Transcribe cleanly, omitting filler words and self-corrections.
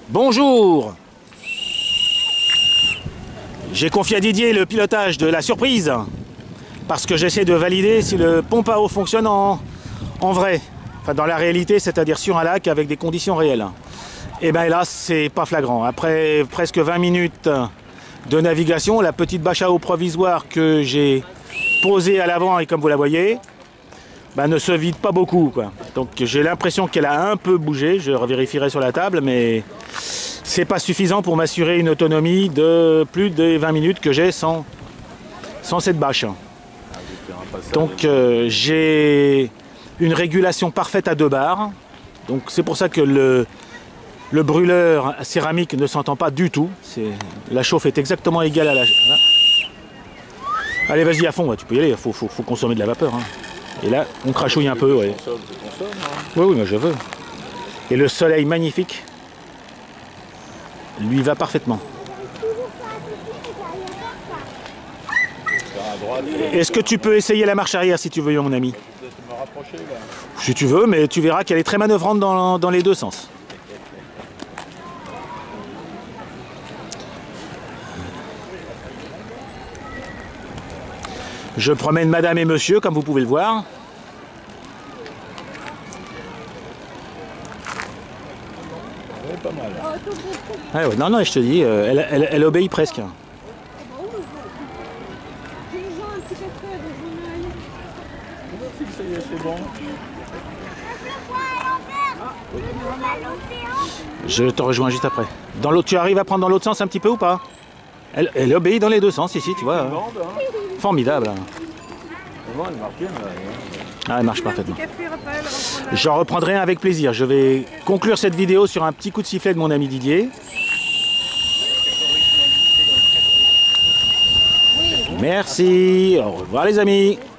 Bonjour. J'ai confié à Didier le pilotage de la surprise parce que j'essaie de valider si le pompe à eau fonctionne en vrai, enfin dans la réalité, c'est-à-dire sur un lac avec des conditions réelles. Et bien là, c'est pas flagrant. Après presque 20 minutes de navigation, la petite bâche à eau provisoire que j'ai posée à l'avant et comme vous la voyez, ben, ne se vide pas beaucoup, quoi. Donc j'ai l'impression qu'elle a un peu bougé, je revérifierai sur la table, mais c'est pas suffisant pour m'assurer une autonomie de plus de 20 minutes que j'ai sans cette bâche. Donc j'ai une régulation parfaite à 2 bars. Donc c'est pour ça que le brûleur céramique ne s'entend pas du tout. La chauffe est exactement égale à la... Allez, vas-y à fond, ouais, tu peux y aller, il faut consommer de la vapeur. Hein. Et là, on crachouille un peu. Ouais. Oui, mais je veux. Et le soleil magnifique lui va parfaitement. Est-ce que tu peux essayer la marche arrière si tu veux, mon ami? Si tu veux, mais tu verras qu'elle est très manœuvrante dans les deux sens. Je promène madame et monsieur, comme vous pouvez le voir. Pas mal. Ah ouais, non, je te dis, elle obéit presque. C'est bon. Je te rejoins juste après. Dans l'autre, tu arrives à prendre dans l'autre sens un petit peu ou pas? Elle obéit dans les deux sens ici, tu vois. Formidable. Ah, elle marche parfaitement. J'en reprendrai un avec plaisir. Je vais conclure cette vidéo sur un petit coup de sifflet de mon ami Didier. Merci. Au revoir les amis.